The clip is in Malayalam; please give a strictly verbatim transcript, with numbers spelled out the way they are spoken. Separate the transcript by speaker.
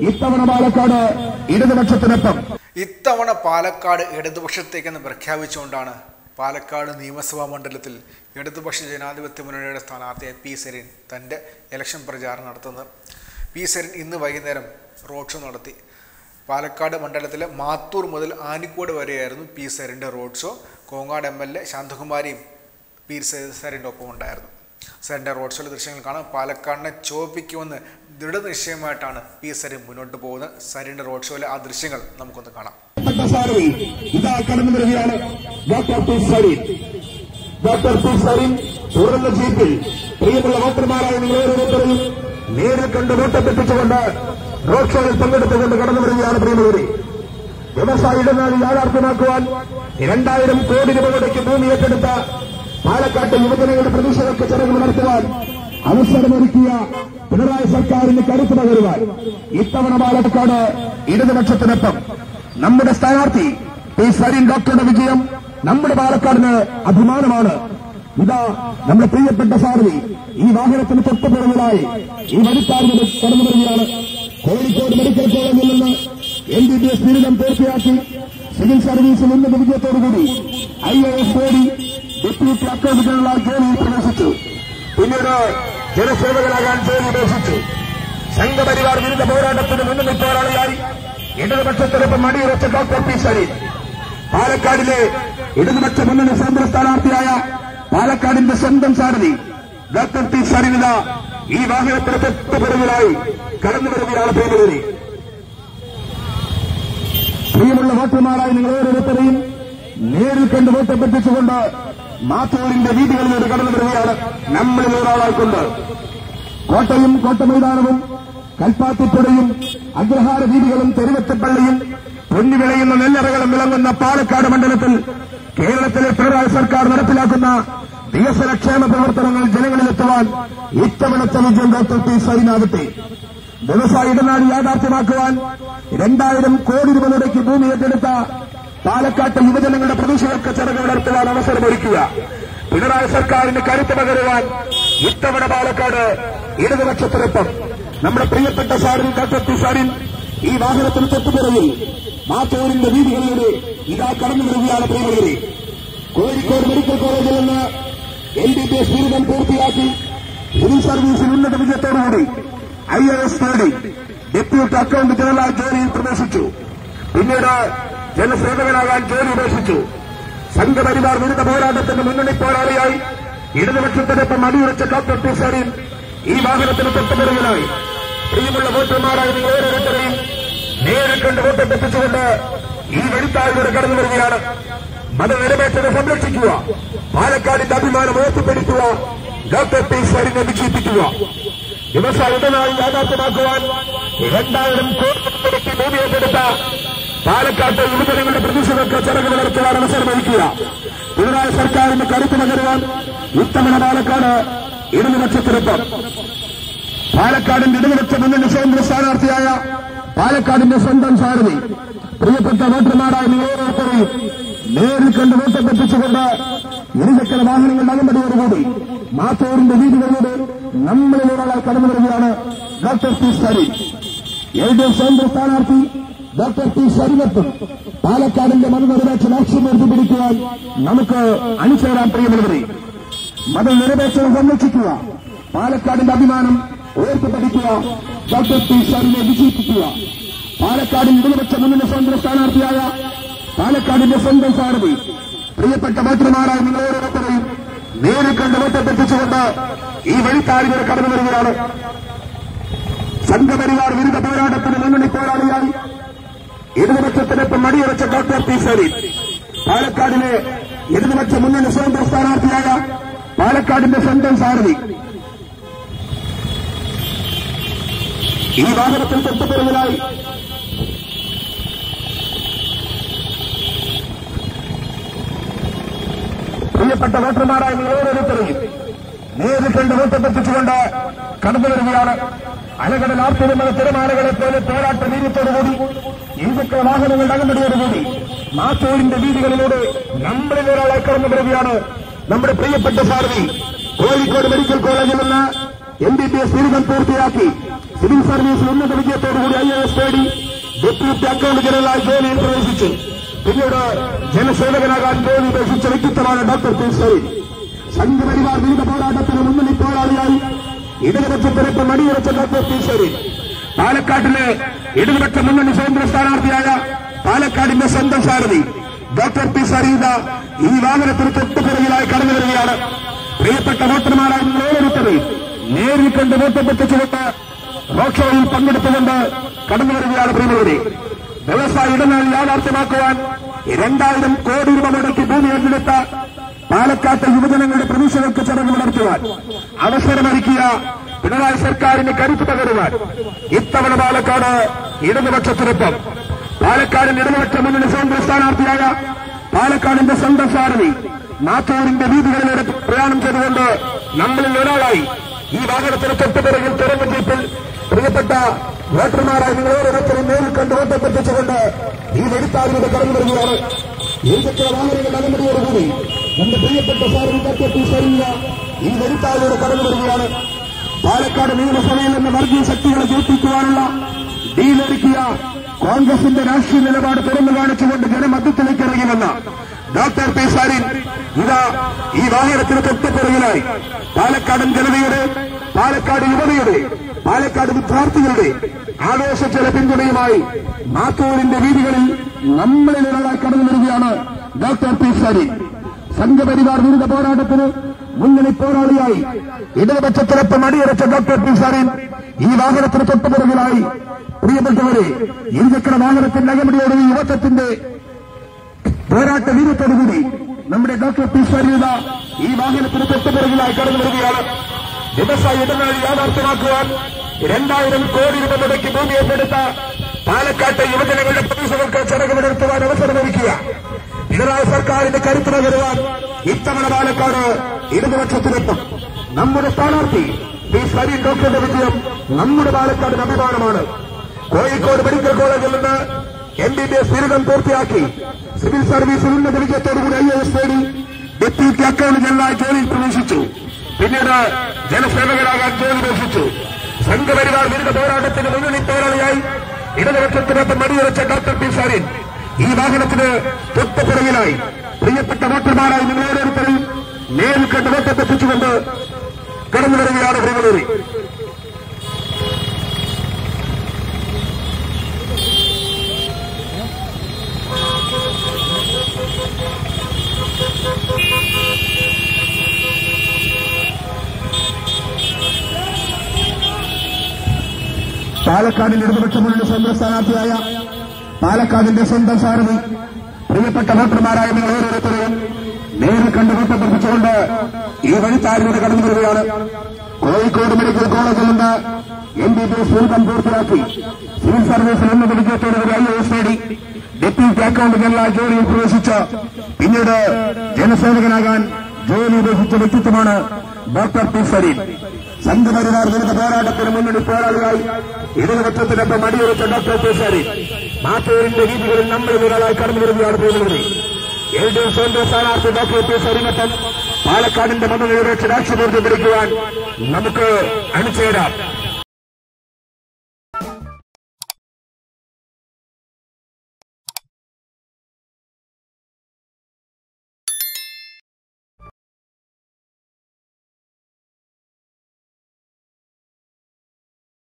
Speaker 1: ഇത്തവണ പാലക്കാട് ഇടതുപക്ഷത്തിനൊപ്പം
Speaker 2: ഇത്തവണ പാലക്കാട് ഇടതുപക്ഷത്തേക്കെന്ന് പ്രഖ്യാപിച്ചുകൊണ്ടാണ് പാലക്കാട് നിയമസഭാ മണ്ഡലത്തിൽ ഇടതുപക്ഷ ജനാധിപത്യ മുന്നണിയുടെ സ്ഥാനാർത്ഥിയായ പി സരിൻ തൻ്റെ ഇലക്ഷൻ പ്രചാരണം നടത്തുന്നത്. പി സരിൻ ഇന്ന് വൈകുന്നേരം റോഡ് ഷോ നടത്തി. പാലക്കാട് മണ്ഡലത്തിലെ മാത്തൂർ മുതൽ ആനിക്കോട് വരെയായിരുന്നു പി സരിൻ്റെ road show. Kongad M L A ശാന്തകുമാരിയും പി സരിൻ്റെ ഒപ്പം ഉണ്ടായിരുന്നു. സരിൻ്റെ റോഡ് ഷോയിലെ ദൃശ്യങ്ങൾ കാണാം. പാലക്കാടിനെ ചോപ്പിക്കുമെന്ന് ദൃഢനിശ്ചയമായിട്ടാണ് പി സരിൻ മുന്നോട്ട് പോകുന്നത്. സരിൻ്റെ റോഡ് ഷോയിലെ ആ ദൃശ്യങ്ങൾ നമുക്കൊന്ന് കാണാം.
Speaker 1: ഇതാ കടന്നു വരികയാണ് doctor P Sarin. Doctor P Sarin തുറന്ന ജീപ്പിൽ പ്രിയമുള്ള വോട്ടർമാരായ നിങ്ങൾ ഓരോരുത്തരെയും നേരിൽ കണ്ട് വോട്ടപ്പെട്ടിച്ചുകൊണ്ട് റോഡ് ഷോയിൽ പങ്കെടുത്തുകൊണ്ട് കടന്നു വരികയാണ്. പ്രിയമുള്ളവരെ, വ്യവസായ ഇടനാഴി യാഥാർത്ഥ്യമാക്കുവാൻ രണ്ടായിരം കോടി രൂപ മുടക്കി ഭൂമി ഏറ്റെടുത്ത പാലക്കാട്ടെ യുവജനങ്ങളുടെ പ്രതീക്ഷകൾക്ക് ചടങ്ങ് നടത്തുവാൻ അവസരമൊരുക്കിയ പിണറായി സർക്കാരിന് കരുത്ത് പകരുവാൻ ഇത്തവണ പാലക്കാട് ഇടതുപക്ഷത്തിനൊപ്പം നമ്മുടെ സ്ഥാനാർത്ഥി പി സരിൻ ഡോക്ടറുടെ വിജയം നമ്മുടെ പാലക്കാടിന് അഭിമാനമാണ്. ഇതാ നമ്മുടെ പ്രിയപ്പെട്ട സാരഥി ഈ വാഹനത്തിന് തൊട്ടുപുറകിലായി ഈ വഴിക്കാരിൽ കടന്നു വരികയാണ്. കോഴിക്കോട് മെഡിക്കൽ കോളേജിൽ നിന്ന് എം ബി ബി എസ് ബിരുദം പൂർത്തിയാക്കി സിവിൽ സർവീസിൽ ഉന്നത വിജയത്തോടുകൂടി ഐ എ എസ് നേടി ഡെപ്യൂട്ടി അക്കൌണ്ട് ജനറൽ ജോലിയിൽ പ്രവേശിച്ചു. പിന്നീട് ജനസേവകനാകാൻ ജോലി ഉപേക്ഷിച്ചു. സംഘപരിവാർ വിരുദ്ധ പോരാട്ടത്തിന് മുന്നണി പോരാളിയായി ഇടതുപക്ഷത്തിനൊപ്പം മടിയുറച്ച ഡോക്ടർ പി സരിൻ പാലക്കാടിലെ ഇടതുപക്ഷ മുന്നണി സ്വതന്ത്ര സ്ഥാനാർത്ഥിയായ പാലക്കാടിന്റെ സ്വന്തം സാരഥി ഡോക്ടർ പി സരിനിത ഈ വാഹനത്തിന് തൊട്ടുപിറകിലായി കടന്നു വരികയാണ്. പ്രിയമുള്ളവരെ, പ്രിയമുള്ള വോട്ടർമാരായി നിങ്ങൾ ഓരോരുത്തരെയും നേരിൽ കണ്ട് വോട്ടപ്പെട്ടിച്ചുകൊണ്ട് മാത്തൂരിന്റെ വീതികളിലൂടെ കടന്നു വരികയാണ്. നമ്മളിൽ ഒരാളായിക്കൊണ്ട് കോട്ടയും കോട്ടമൈതാനവും കൽപ്പാത്തിപ്പുഴയും അഗ്രഹാര വീതികളും തെരുവത്തപ്പള്ളിയും പൊന്നു വിളയുന്ന നെല്ലറകളും വിളങ്ങുന്ന പാലക്കാട് മണ്ഡലത്തിൽ കേരളത്തിലെ പിണറായി സർക്കാർ നടപ്പിലാക്കുന്ന വികസനക്ഷേമ പ്രവർത്തനങ്ങൾ ജനങ്ങളിലെത്തുവാൻ ഇത്തവണത്തെ വിജയം ഡോക്ടർ പി സരിനാകട്ടെ. വ്യവസായ ഇടനാഴി യാഥാർത്ഥ്യമാക്കുവാൻ രണ്ടായിരം കോടി രൂപ മുടക്കി ഭൂമി ഏറ്റെടുത്ത പാലക്കാട്ടെ യുവജനങ്ങളുടെ പ്രതീക്ഷകൾക്ക് ചടങ്ങ് നടത്തുവാൻ അവസരമൊരുക്കുക. പിണറായി സർക്കാരിന് കരുത്ത് പകരുവാൻ ഇത്തവണ പാലക്കാട് ഇടതുപക്ഷത്തിനൊപ്പം നമ്മുടെ പ്രിയപ്പെട്ട സാരഥി ഡോക്ടർ പി സരിൻ ഈ വാഹനത്തിന് തൊട്ടുപിറകിൽ മാത്തൂരിന്റെ വീതികളിലൂടെ ഇതാ കടന്നു വരികയാണ്. പ്രിയമുള്ളവരെ, കോഴിക്കോട് മെഡിക്കൽ കോളേജിൽ നിന്ന് എം ബി ബി എസ് ബിരുദം പൂർത്തിയാക്കി സിവിൽ സർവീസിൽ ഉന്നത വിജയത്തോടുകൂടി ഐ എ എസ് നേടി ഡെപ്യൂട്ടി അക്കൌണ്ട് ജനറൽ ജോലിയിൽ പ്രവേശിച്ചു. പിന്നീട് ജനസേവകനാകാൻ ജോലി ഉപേക്ഷിച്ചു. സംഘപരിവാർ വിരുദ്ധ പോരാട്ടത്തിന്റെ മുന്നണി പോരാളിയായി ഇടതുപക്ഷത്തിനൊപ്പം അടിയുറച്ച ഡോക്ടർ പി സരിൻ ഈ വാഹനത്തിന് തൊട്ടുപിറകിലായി പ്രിയമുള്ള വോട്ടർമാരായ നിങ്ങൾ ഓരോരുത്തരെയും നേരിൽ കണ്ട് വോട്ടെത്തിച്ചുകൊണ്ട് ഈ വഴിത്താഴിലൂടെ കടന്നു വരികയാണ്. മതനിരപേക്ഷത സംരക്ഷിക്കുക, പാലക്കാടിന്റെ അഭിമാനം ഉയർത്തിപ്പിടിക്കുക, ഡോക്ടർ പി സരിനെ വിജയിപ്പിക്കുക. വ്യവസായ ഇടനാഴി യാഥാർത്ഥ്യമാക്കുവാൻ രണ്ടായിരം കോടി മുടക്കി ഭൂമി ഏറ്റെടുത്ത പാലക്കാട്ടെ യുവജനങ്ങളുടെ പ്രതീക്ഷകൾക്ക് ചടങ്ങ് നടത്തുവാൻ അവസരമൊരുക്കുക. പിണറായി സർക്കാരിന് കരുത്ത് പകരുവാൻ ഇത്തവണ പാലക്കാട് ഇടതുപക്ഷത്തിനൊപ്പം പാലക്കാടിന്റെ ഇടതുപക്ഷ മുന്നണി സ്വതന്ത്ര സ്ഥാനാർത്ഥിയായ പാലക്കാടിന്റെ സ്വന്തം സാരഥി പ്രിയപ്പെട്ട വോട്ടർമാരായ നിങ്ങൾ ഓരോരുത്തരെയും നേരിൽ കണ്ട് വോട്ടെത്തിച്ചുകൊണ്ട് ഇരുചക്ര വാഹനങ്ങളുടെ അകമ്പടിയോടുകൂടി മാത്തൂരിന്റെ വീതികളിലൂടെ നമ്മളിൽ ഒരാളായി കടന്നു വരികയാണ് doctor P Sarin. L D F സ്വതന്ത്ര സ്ഥാനാർത്ഥി ഡോക്ടർ പി സരിനൊപ്പം പാലക്കാടിന്റെ മതനിരപേക്ഷ ലക്ഷ്യം ഉയർത്തിപ്പിടിക്കുവാൻ നമുക്ക് അണിചേരാൻ. പ്രിയമുള്ളവരെ, മതനിരപേക്ഷത സംരക്ഷിക്കുക, പാലക്കാടിന്റെ അഭിമാനം ഉയർത്തിപ്പിടിക്കുക, ഡോക്ടർ പി സരിനെ വിജയിപ്പിക്കുക. പാലക്കാടിൽ ഇടതുപക്ഷ മുന്നണി സ്വതന്ത്ര സ്ഥാനാർത്ഥിയായ പാലക്കാടിന്റെ സ്വന്തം സാരഥി പ്രിയപ്പെട്ട വോട്ടർമാരായ നിങ്ങൾ ഓരോരുത്തരെയും നേരിൽ കണ്ട് വോട്ടെത്തിച്ചുകൊണ്ട് ഈ വഴിത്താഴിലൂടെ കടന്നു വരികയാണ്. സംഘപരിവാർ വിരുദ്ധ പോരാട്ടത്തിന് മുന്നണി പോരാളിയായി ഇടതുപക്ഷത്തിനൊപ്പം മടിയുറച്ച ഡോക്ടർ പി സരിൻ പാലക്കാടിലെ ഇടതുപക്ഷ മുന്നണി സ്വതന്ത്ര സ്ഥാനാർത്ഥിയായ പാലക്കാടിന്റെ സ്വന്തം സാരഥി ഈ വാഹനത്തിൽ തൊട്ടുപിറകിലായി പ്രിയപ്പെട്ട വോട്ടർമാരായ നിങ്ങൾ ഓരോരുത്തരെയും നേരിൽ കണ്ട് വോട്ടെത്തിച്ചുകൊണ്ട് കടന്നു വരികയാണ്. അലകടൽ ആർത്തിരുന്ന തിരമാലകളെ പോലെ പോരാട്ട വീര്യത്തോടുകൂടി ഇരുചക്ര വാഹനങ്ങളുടെ അകമ്പടിയോടുകൂടി മാത്തൂരിന്റെ വീതികളിലൂടെ നമ്മളിൽ ഒരാളെ കടന്നു വരികയാണ് നമ്മുടെ പ്രിയപ്പെട്ട സാരഥി. കോഴിക്കോട് മെഡിക്കൽ കോളേജിൽ നിന്ന് എം ബി ബി എസ് ബിരുദം പൂർത്തിയാക്കി സിവിൽ സർവീസ് ഉന്നത വിജയത്തോടുകൂടി ഐ എ എസ് നേടി ഡെപ്യൂട്ടി അക്കൌണ്ട് ജനറലായി ജോലിയിൽ പ്രവേശിച്ചു. പിന്നീട് ജനസേവകനാകാൻ ജോലി ഉപേക്ഷിച്ച വ്യക്തിത്വമാണ് ഡോക്ടർ പി സരീൻ. സംഘപരിവാർ വിരുദ്ധ പോരാട്ടത്തിന് മുന്നണി പോരാളിയായി ഇടതുപക്ഷത്തിനൊപ്പം മടിയുറച്ച ഡോക്ടർ പി സരീൻ പാലക്കാട്ടിലെ ഇടതുപക്ഷ മുന്നണി സ്വതന്ത്ര സ്ഥാനാർത്ഥിയായ പാലക്കാടിന്റെ സ്വന്തം സാരഥി ഡോക്ടർ പി സരീദ ഈ വാഹനത്തിന് തൊട്ടുപിറകിലായി കടന്നു വരികയാണ്. പ്രിയപ്പെട്ട വോട്ടർമാരായി നിങ്ങൾ ഓരോരുത്തരും നേരിൽ കണ്ട് വോട്ടപ്പെട്ടിച്ചുകൊണ്ട് റോഡ് ഷോയിൽ പങ്കെടുത്തുകൊണ്ട് കടന്നു വരികയാണ്. പ്രിയമുള്ളവരെ, വ്യവസായ ഇടനാഴി യാഥാർത്ഥ്യമാക്കുവാൻ രണ്ടായിരം കോടി രൂപ മുടക്കി ഭൂമി ഏറ്റെടുത്ത പാലക്കാട്ടെ യുവജനങ്ങളുടെ പ്രതീക്ഷകൾക്ക് ചടങ്ങ് നടത്തുവാൻ അവസരമൊരുക്കിയ പിണറായി സർക്കാരിന് കരുത്ത് പകരുവാൻ ഇത്തവണ പാലക്കാട് ഇടതുപക്ഷത്തിനൊപ്പം പാലക്കാടിന്റെ ഇടതുപക്ഷ മുന്നണി സ്വതന്ത്ര സ്ഥാനാർത്ഥിയായ പാലക്കാടിന്റെ സ്വന്തം സാരഥി മാത്തൂരിന്റെ വീതികളിലൂടെ പ്രയാണം ചെയ്തുകൊണ്ട് നമ്മളിൽ ഒരാളായി ഈ വാഹനത്തിന് തൊട്ടുപിറകിൽ തുറന്ന ജീപ്പിൽ പ്രിയപ്പെട്ട വോട്ടർമാരായി നിങ്ങൾ ഓരോരുത്തരും നേരിൽ കണ്ട് വോട്ടെത്തിച്ചുകൊണ്ട് ഈ വെടിത്താരിലൂടെ കടന്നു വരികയാണ്. ഇരുചക്ര വാഹനങ്ങളുടെ അനുമതിയോടുകൂടി നമ്മുടെ പ്രിയപ്പെട്ട സാരഥി ഡോക്ടർ പി സരീന ഈ വെടിത്താരിലൂടെ കടന്നു വരികയാണ്. പാലക്കാട് നിയമസഭയിൽ നിന്ന് വർഗീയ ശക്തികളെ ജയിപ്പിക്കുവാനുള്ള ഡീലൊരുക്കിയ കോൺഗ്രസിന്റെ രാഷ്ട്രീയ നിലപാട് തുറന്നു കാണിച്ചുകൊണ്ട് ജനമധ്യത്തിലേക്ക് ഇറങ്ങിവന്ന ഡോക്ടർ പി സരീൻ ഇതാ ഈ വാഹനത്തിന് തൊട്ടുപിറകിലായി പാലക്കാടൻ ജനതയുടെ, പാലക്കാട് യുവതയുടെ, പാലക്കാട് വിദ്യാർത്ഥികളുടെ ആവേശജല പിന്തുണയുമായി മാത്തൂരിന്റെ വീതികളിൽ നമ്മളിൽ ഒരാളായി കടന്നു വരികയാണ് ഡോക്ടർ പി സരീൻ. സംഘപരിവാർ വിരുദ്ധ പോരാട്ടത്തിന് മുന്നണി പോരാളിയായി ഇടതുപക്ഷത്തിനൊപ്പം അടിയുറച്ച ഡോക്ടർ പി സരീൻ ഈ വാഹനത്തിന് തൊട്ടുപിറകിലായി പ്രിയപ്പെട്ടവരെ ഇരുചക്ര വാഹനത്തിന്റെ അകമ്പടിയോട് ഈ യുവത്വത്തിന്റെ പോരാട്ട വീര്യത്തോടുകൂടി നമ്മുടെ ഡോക്ടർ പി സരീന ഈ വാഹനത്തിന് തൊട്ടുപിറകിലായി കടന്നു വരികയാണ്. വ്യവസായ ഇടനാഴി യാഥാർത്ഥ്യമാക്കുവാൻ രണ്ടായിരം കോടി രൂപ മുടക്കി ഭൂമി ഏറ്റെടുത്ത പാലക്കാട്ടെ യുവജനങ്ങളുടെ പ്രതീക്ഷകൾക്ക് ചടങ്ങ് നടത്തുവാൻ അവസരമൊരുക്കുക പിണറായി സർക്കാരിന്റെ കരുത്ത് പകരുവാൻ ഇത്തവണ പാലക്കാട് ഇടതുപക്ഷത്തിനൊപ്പം നമ്മുടെ സ്ഥാനാർത്ഥി പി സരീൻ ഡോക്ടറുടെ വിജയം നമ്മുടെ പാലക്കാടിന് അഭിമാനമാണ്. കോഴിക്കോട് മെഡിക്കൽ കോളേജിൽ നിന്ന് എം ബി ബി എസ് ബിരുദം പൂർത്തിയാക്കി സിവിൽ സർവീസിൽ ഉന്നത വിജയത്തോടുകൂടി ഐ എ എസ് നേടി ഡെപ്യൂട്ടി അക്കൌണ്ട് ജനറലായി ജോലിയിൽ പ്രവേശിച്ചു. പിന്നീട് ജനസേവകനാകാൻ ജോലി ഉപേക്ഷിച്ചു. സംഘപരിവാർ വിരുദ്ധ പോരാട്ടത്തിന് മുന്നണി പോരാളിയായി ഇടതുപക്ഷത്തിനൊപ്പം മടിയുറച്ച ഡോക്ടർ പി സരീൻ ഈ വാഹനത്തിന് തൊട്ടുപിറകിലായി പ്രിയപ്പെട്ട വോട്ടർമാരായി നിങ്ങൾ ഓരോരുത്തരും നേരിൽ കണ്ട് വോട്ടെത്തിച്ചുകൊണ്ട് കടന്നു വരികയാണ്. പ്രിയമുള്ളവരെ, പാലക്കാടിന്റെ ഇടതുപക്ഷ മുന്നണി സ്വന്തം സ്ഥാനാർത്ഥിയായ പാലക്കാടിന്റെ സ്വന്തം സാരഥി പ്രിയപ്പെട്ട വോട്ടർമാരായ നിങ്ങൾ ഓരോരുത്തരെയും നേരിൽ കണ്ട് വോട്ടെത്തിച്ചുകൊണ്ട് ഈ വഴിത്താരിലൂടെ കടന്നു വരികയാണ്. കോഴിക്കോട് മെഡിക്കൽ കോളേജിൽ നിന്ന് എം ബി ബി എസ് ബിരുദം പൂർത്തിയാക്കി സിവിൽ സർവീസിൽ ഉന്നത വിജയത്തോടുകൂടി ഐ എ എസ് നേടി ഡെപ്യൂട്ടി അക്കൌണ്ട് ജനറലായി ജോലിയിൽ പ്രവേശിച്ച പിന്നീട് ജനസേവകനാകാൻ ജോലി ഉപേക്ഷിച്ച വ്യക്തിത്വമാണ് ഡോക്ടർ പി സരീൻ. സംഘപരിവാർ വിരുദ്ധ പോരാട്ടത്തിന് മുന്നണി പോരാളിയായി ഇടതുപക്ഷത്തിനൊപ്പം അടിയുറച്ച ഡോക്ടർ പി സരീൻ മാത്തൂരിന്റെ രീതികളിൽ നമ്മൾ ഒരാളായി കടന്നു വരികയാണ്. പോകുന്നത് എൽ ഡി എഫ് സ്വന്തം സ്ഥാനാർത്ഥി ഡോക്ടർ പി സരീനൊപ്പം പാലക്കാടിന്റെ മതനിരപേക്ഷ രാഷ്ട്രീയ ബോർഡ് പിടിക്കുവാൻ നമുക്ക് അണിചേരാം.